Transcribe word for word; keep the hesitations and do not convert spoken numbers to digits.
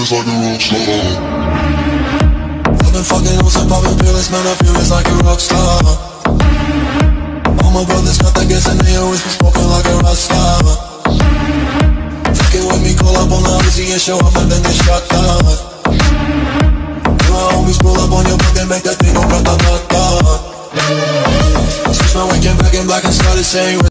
it's like a rock star. I've been fucking hoes and popping pills, man, I feel it's like a rock star. All my brothers got that gas and they always be smoking like a rock star. Fucking with me, call up on the Uzi and show up and then get shot down. You my homies pull up on your block and make that thing go grata-ta-ta. Switch my weekend back in black and started saying